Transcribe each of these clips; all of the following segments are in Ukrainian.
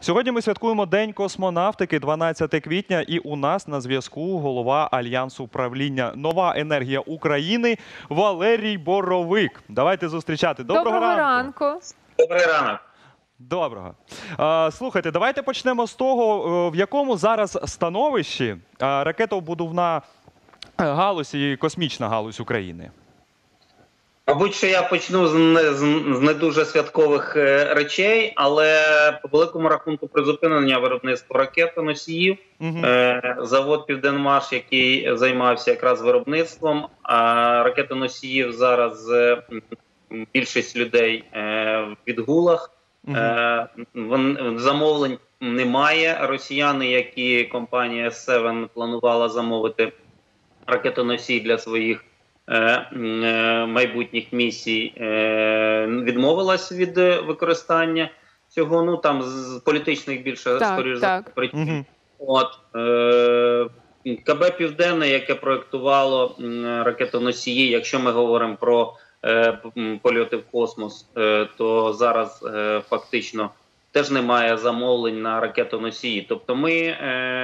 Сьогодні ми святкуємо День космонавтики, 12 квітня, і у нас на зв'язку голова Альянсу управління «Нова енергія України» Валерій Боровик. Давайте зустрічати. Доброго ранку. Добрий ранок. Доброго. Слухайте, давайте почнемо з того, в якому зараз становищі ракетобудівна галузь і космічна галузь України. Мабуть, що я почну з не дуже святкових речей, але по великому рахунку призупинення виробництва ракет-носіїв. Завод «Південмаш», який займався якраз виробництвом, а ракетоносіїв зараз більшість людей в відгулах. Замовлень немає. Росіяни, як і компанія S7 планувала замовити ракетоносій для своїх майбутніх місій, відмовилась від використання цього, ну там з політичних більше, скоріш за причин. КБ «Південне», яке проєктувало ракетоносії, якщо ми говоримо про польоти в космос, то зараз фактично теж немає замовлень на ракетоносії. Тобто ми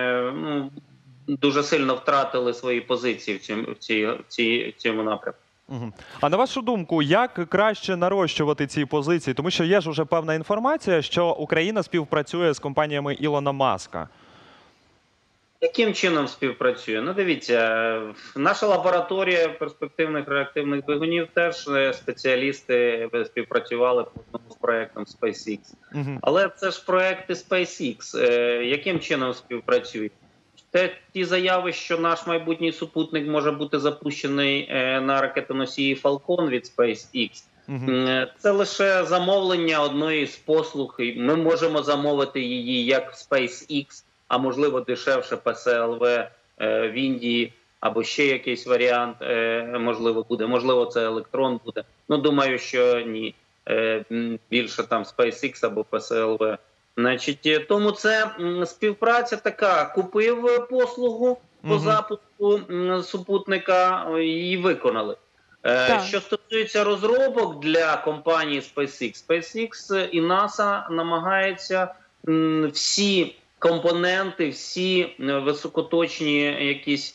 дуже сильно втратили свої позиції в цьому напрямку. А на вашу думку, як краще нарощувати ці позиції? Тому що є ж уже певна інформація, що Україна співпрацює з компаніями Ілона Маска. Яким чином співпрацює? Ну, дивіться, наша лабораторія перспективних реактивних двигунів теж спеціалісти співпрацювали по одному з проєктом SpaceX. Але це ж проєкти SpaceX. Яким чином співпрацюють? Ті заяви, що наш майбутній супутник може бути запущений на ракетоносії Falcon від SpaceX, це лише замовлення одної з послуг. Ми можемо замовити її як SpaceX, а можливо дешевше ПСЛВ в Індії, або ще якийсь варіант можливо буде. Можливо, це Електрон буде. Ну, думаю, що ні. Більше там SpaceX або ПСЛВ. Значить, тому це співпраця така. Купив послугу по запуску супутника, її виконали. Що стосується розробок для компанії SpaceX, SpaceX і NASA намагаються всі компоненти, всі високоточні якісь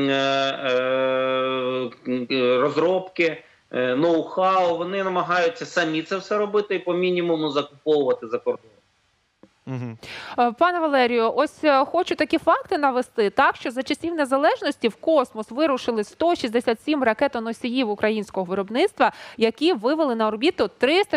розробки, ноу-хау, вони намагаються самі це все робити і по мінімуму закуповувати за кордон. Пане Валерію, ось хочу такі факти навести, так, що за часів незалежності в космос вирушили 167 ракетоносіїв українського виробництва, які вивели на орбіту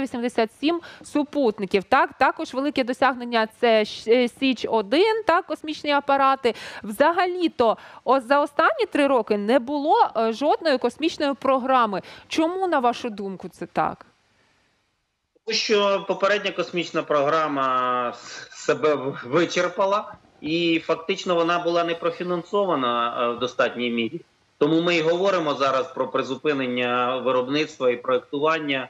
387 супутників. Так, також велике досягнення – це Січ-1, так, космічні апарати. Взагалі-то за останні 3 роки не було жодної космічної програми. Чому, на вашу думку, це так? Тому що попередня космічна програма себе вичерпала і фактично вона була не профінансована в достатній мірі. Тому ми і говоримо зараз про призупинення виробництва і проєктування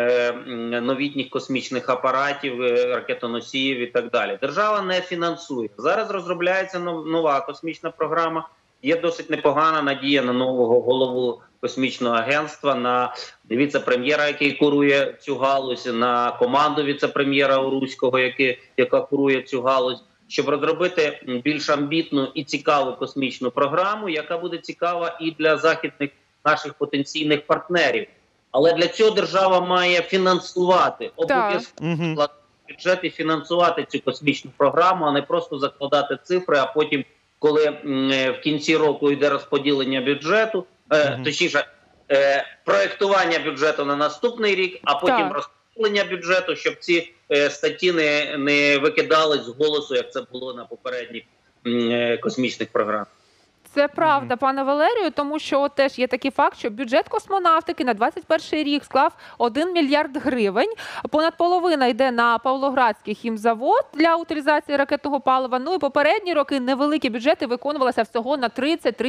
новітніх космічних апаратів, ракетоносіїв і так далі. Держава не фінансує. Зараз розробляється нова космічна програма. Є досить непогана надія на нового голову космічного агентства, на віце-прем'єра, який курує цю галузь, на команду віце-прем'єра Уруського, яка курує цю галузь, щоб розробити більш амбітну і цікаву космічну програму, яка буде цікава і для західних наших потенційних партнерів. Але для цього держава має фінансувати, обов'язково бюджет і фінансувати цю космічну програму, а не просто закладати цифри, а потім, коли в кінці року йде розподілення бюджету, точніше, проєктування бюджету на наступний рік, а потім розподілення бюджету, щоб ці статті не викидались з голосу, як це було на попередніх космічних програмах. Це правда, пане Валерію, тому що теж є такий факт, що бюджет космонавтики на 2021 рік склав 1 мільярд гривень. Понад половина йде на Павлоградський хімзавод для утилізації ракетного палива. Ну і попередні роки невеликі бюджети виконувалися всього на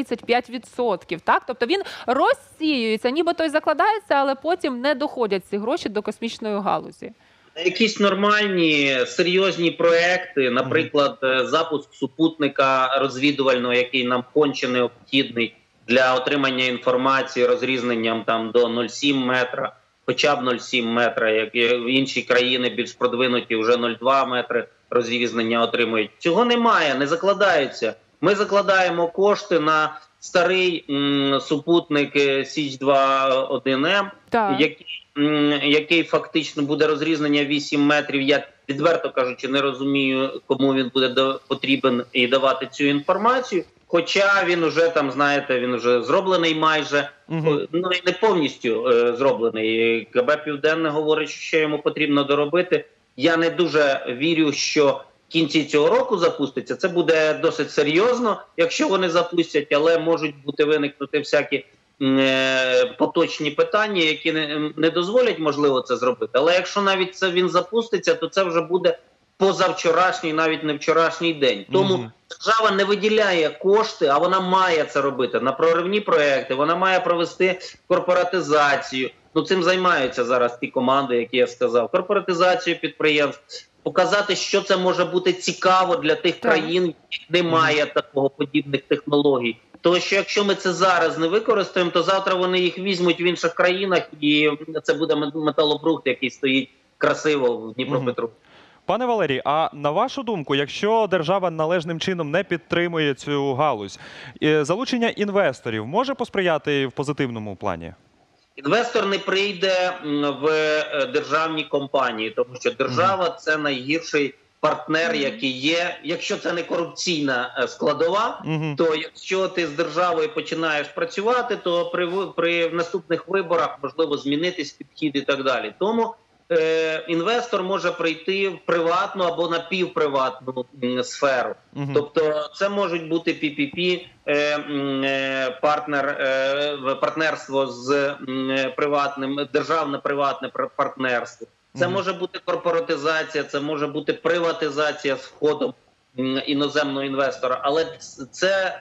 30-35%. Так? Тобто він розсіюється, нібито й закладається, але потім не доходять ці гроші до космічної галузі. Якісь нормальні, серйозні проекти, наприклад, запуск супутника розвідувального, який нам конче необхідний для отримання інформації розрізненням там до 0,7 метра, хоча б 0,7 метра, як в інші країни більш продвинуті вже 0,2 метри розрізнення отримують. Цього немає, не закладається. Ми закладаємо кошти на старий супутник Січ-2-1М, Так. який фактично буде розрізнення 8 метрів. Я, відверто кажучи, не розумію, кому він буде потрібен і давати цю інформацію. Хоча він уже там, знаєте, він вже зроблений майже, ну і не повністю зроблений. КБ Південне говорить, що ще йому потрібно доробити. Я не дуже вірю, що в кінці цього року запуститься. Це буде досить серйозно, якщо вони запустять, але можуть виникнути всякі поточні питання, які не дозволять, можливо, це зробити. Але якщо навіть це він запуститься, то це вже буде позавчорашній, навіть не вчорашній день. Тому держава не виділяє кошти, а вона має це робити на проривні проекти, вона має провести корпоратизацію. Ну, цим займаються зараз ті команди, які я сказав. Корпоратизацію підприємств, показати, що це може бути цікаво для тих країн, в яких немає такого подібних технологій. Тому що якщо ми це зараз не використаємо, то завтра вони їх візьмуть в інших країнах, і це буде металобрухт, який стоїть красиво в Дніпропетровську. Пане Валерій, а на вашу думку, якщо держава належним чином не підтримує цю галузь, залучення інвесторів може посприяти в позитивному плані? Інвестор не прийде в державні компанії, тому що держава – це найгірший партнер, який є. Якщо це не корупційна складова, то якщо ти з державою починаєш працювати, то при наступних виборах можливо змінитись підхід і так далі. Тому інвестор може прийти в приватну або напівприватну сферу. Тобто це можуть бути PPP, партнерство з приватним, державно-приватне партнерство. Це може бути корпоратизація, це може бути приватизація з входом іноземного інвестора. Але це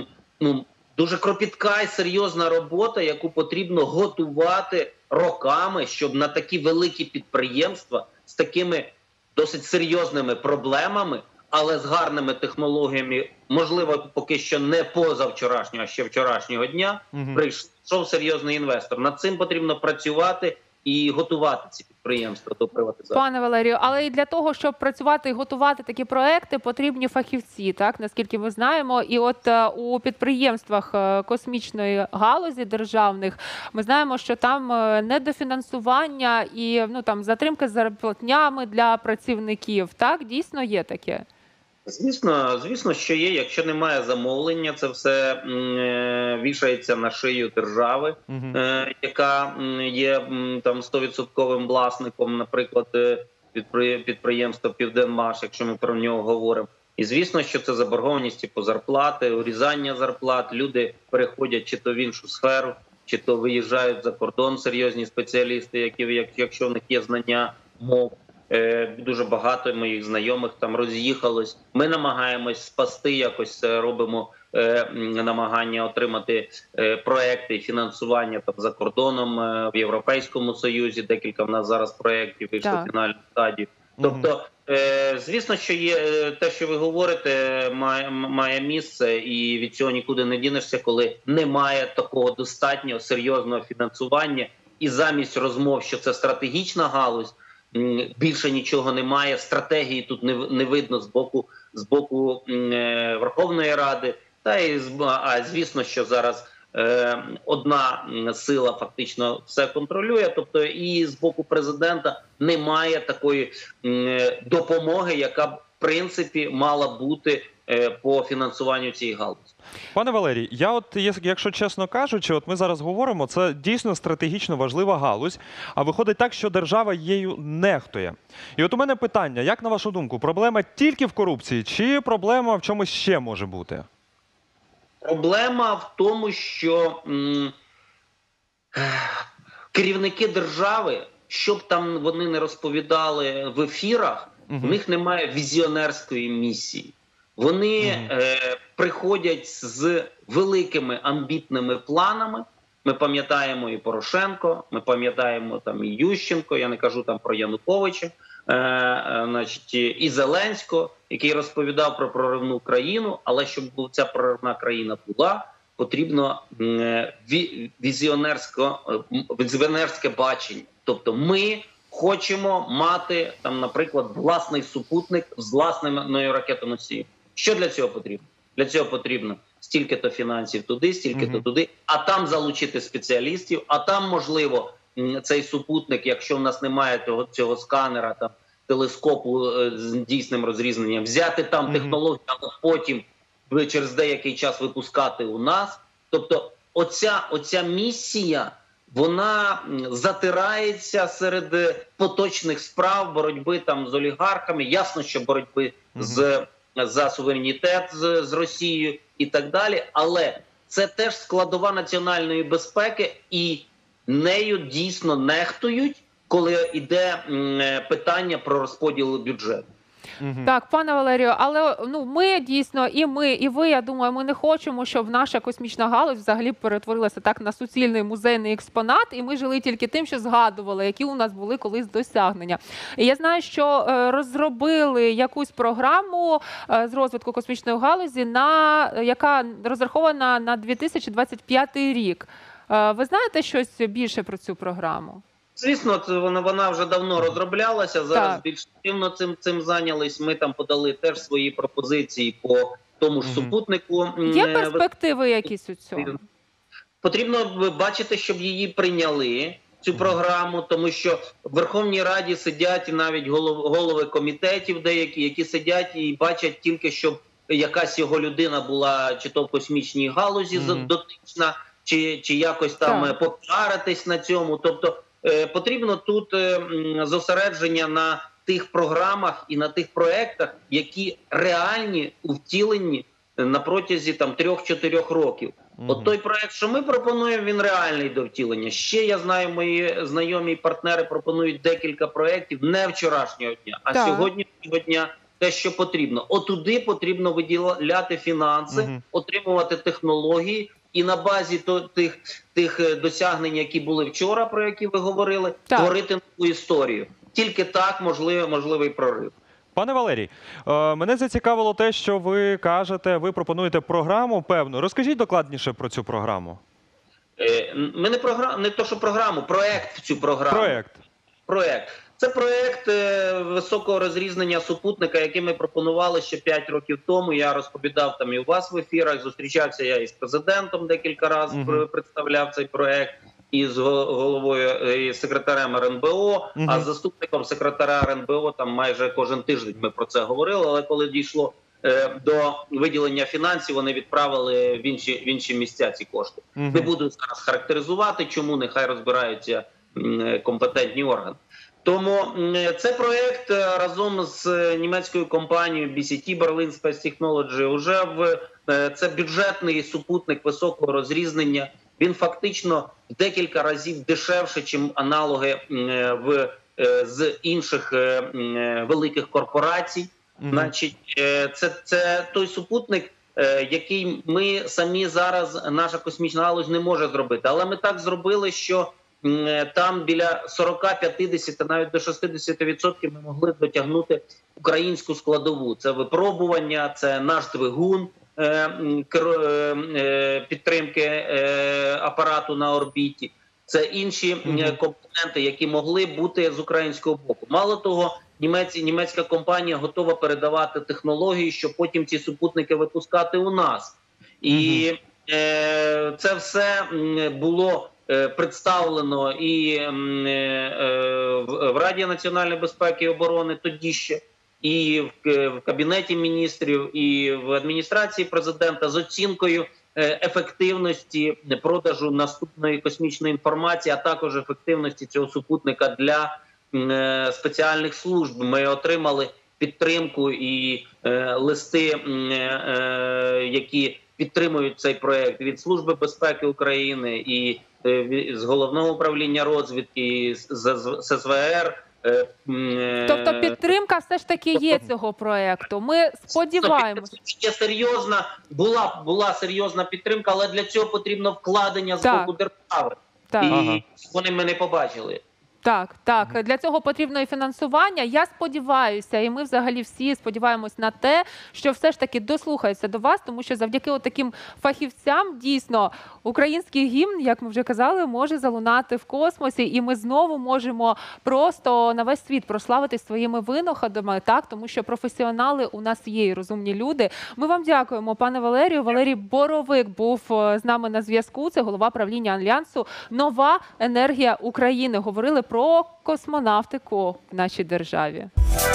дуже кропітка і серйозна робота, яку потрібно готувати роками, щоб на такі великі підприємства з такими досить серйозними проблемами, але з гарними технологіями, можливо, поки що не позавчорашнього, а ще вчорашнього дня, прийшов серйозний інвестор. Над цим потрібно працювати і готувати ці підприємства до приватизації. Пане Валерію, але і для того, щоб працювати і готувати такі проекти, потрібні фахівці, так, наскільки ми знаємо. І от у підприємствах космічної галузі державних ми знаємо, що там недофінансування і затримки з зарплатнями для працівників. Так, дійсно є таке? Звісно, що є. Якщо немає замовлення, це все вішається на шию держави, яка є там 100% власником, наприклад, підприємства «Південмаш», якщо ми про нього говоримо. І звісно, що це заборгованості по зарплати, урізання зарплат. Люди переходять чи то в іншу сферу, чи то виїжджають за кордон серйозні спеціалісти, якщо в них є знання мов. Дуже багато моїх знайомих там роз'їхалось. Ми намагаємось спасти, якось робимо намагання отримати проекти, фінансування там за кордоном в Європейському Союзі. Декілька в нас зараз проєктів вийшло в фінальну стадію. Тобто, звісно, що є те, що ви говорите, має місце, і від цього нікуди не дінешся, коли немає такого достатньо серйозного фінансування. І замість розмов, що це стратегічна галузь, більше нічого немає, стратегії тут не видно з боку Верховної Ради. Звісно, що зараз одна сила фактично все контролює, тобто і з боку президента немає такої допомоги, яка б в принципі мала бути по фінансуванню цієї галузі. Пане Валерій, якщо чесно кажучи, ми зараз говоримо, це дійсно стратегічно важлива галузь, а виходить так, що держава її нехтує. І от у мене питання, як на вашу думку, проблема тільки в корупції, чи проблема в чомусь ще може бути? Проблема в тому, що керівники держави, що б там вони не розповідали в ефірах, в них немає візіонерської місії. Вони приходять з великими амбітними планами. Ми пам'ятаємо і Порошенко, ми пам'ятаємо там і Ющенко, я не кажу там про Януковича, і Зеленського, який розповідав про проривну країну, але щоб ця проривна країна була, потрібно візіонерське бачення. Тобто ми хочемо мати, там, наприклад, власний супутник з власною ракетоносієм. Що для цього потрібно? Для цього потрібно стільки-то фінансів туди, стільки-то туди, а там залучити спеціалістів, а там, можливо, цей супутник, якщо в нас немає цього сканера, там, телескопу з дійсним розрізненням, взяти там технологію, а потім через деякий час випускати у нас. Тобто оця місія, вона затирається серед поточних справ, боротьби там з олігархами, ясно, що боротьби за суверенітет з Росією і так далі, але це теж складова національної безпеки, і нею дійсно нехтують, коли йде питання про розподіл бюджету. Так, пане Валерію, але ми дійсно, і ви, я думаю, ми не хочемо, щоб наша космічна галузь взагалі перетворилася так на суцільний музейний експонат, і ми жили тільки тим, що згадували, які у нас були колись досягнення. І я знаю, що розробили якусь програму з розвитку космічної галузі, яка розрахована на 2025 рік. Ви знаєте щось більше про цю програму? Звісно, вона вже давно розроблялася, зараз більш активно цим зайнялись. Ми там подали теж свої пропозиції по тому ж супутнику. Є перспективи якісь у цьому? Потрібно бачити, щоб її прийняли, цю програму, тому що в Верховній Раді сидять навіть голови комітетів деякі, які сидять і бачать тільки, щоб якась його людина була чи то в космічній галузі дотична, чи якось там попіаритись на цьому. Тобто потрібно тут зосередження на тих програмах і на тих проєктах, які реальні у втіленні на протязі 3-4 років. От той проєкт, що ми пропонуємо, він реальний до втілення. Ще, я знаю, мої знайомі і партнери пропонують декілька проєктів не вчорашнього дня, а сьогоднішнього дня те, що потрібно. Отуди потрібно виділяти фінанси, отримувати технології, і на базі тих досягнень, які були вчора, про які ви говорили, творити нову історію. Тільки так можливий прорив. Пане Валерій, мене зацікавило те, що ви кажете, ви пропонуєте програму певну. Розкажіть докладніше про цю програму. Ми не то, що програму, проєкт в цю програму. Проєкт. Це проєкт високого розрізнення супутника, який ми пропонували ще 5 років тому. Я розповідав там і у вас в ефірах, зустрічався я із президентом декілька разів, представляв цей проєкт, і з головою, і секретарем РНБО, а з заступником секретаря РНБО там майже кожен тиждень ми про це говорили, але коли дійшло до виділення фінансів, вони відправили в інші місця ці кошти. Не буду зараз характеризувати, чому, нехай розбираються компетентні органи. Тому цей проєкт разом з німецькою компанією BCT, Berlin Space Technology, це бюджетний супутник високого розрізнення. Він фактично в декілька разів дешевше, ніж аналоги з інших великих корпорацій. Значить, це той супутник, який ми самі зараз, наша космічна галузь не може зробити. Але ми так зробили, що там біля 40-50, навіть до 60% ми могли дотягнути українську складову. Це випробування, це наш двигун підтримки апарату на орбіті. Це інші компоненти, які могли бути з українського боку. Мало того, німецька компанія готова передавати технології, щоб потім ці супутники випускати у нас. І це все було представлено і в Раді національної безпеки і оборони тоді ще, і в Кабінеті міністрів, і в адміністрації президента з оцінкою ефективності продажу наступної космічної інформації, а також ефективності цього супутника для спеціальних служб. Ми отримали підтримку і листи, які підтримують цей проєкт від Служби безпеки України і з Головного управління розвідки, і з СВР. Тобто підтримка все ж таки є цього проєкту. Ми сподіваємося. Є серйозна, була серйозна підтримка, але для цього потрібно вкладення з боку держави. І вони ми не побачили. Так. Для цього потрібно і фінансування. Я сподіваюся, і ми взагалі всі сподіваємось на те, що все ж таки дослухаються до вас, тому що завдяки таким фахівцям дійсно український гімн, як ми вже казали, може залунати в космосі, і ми знову можемо просто на весь світ прославитись своїми винаходами, так, тому що професіонали у нас є і розумні люди. Ми вам дякуємо, пане Валерію. Валерій Боровик був з нами на зв'язку. Це голова правління Альянсу «Нова енергія України». Говорили про космонавтику в нашій державі.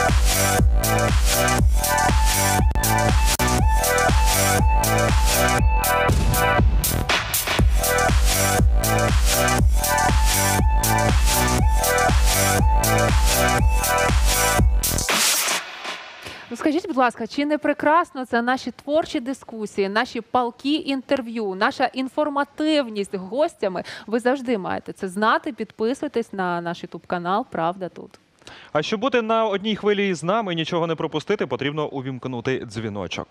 Ну, скажіть, будь ласка, чи не прекрасно це наші творчі дискусії, наші палкі інтерв'ю, наша інформативність гостями? Ви завжди маєте це знати, підписуйтесь на наш YouTube-канал «Правда тут». А щоб бути на одній хвилі з нами і нічого не пропустити, потрібно увімкнути дзвіночок.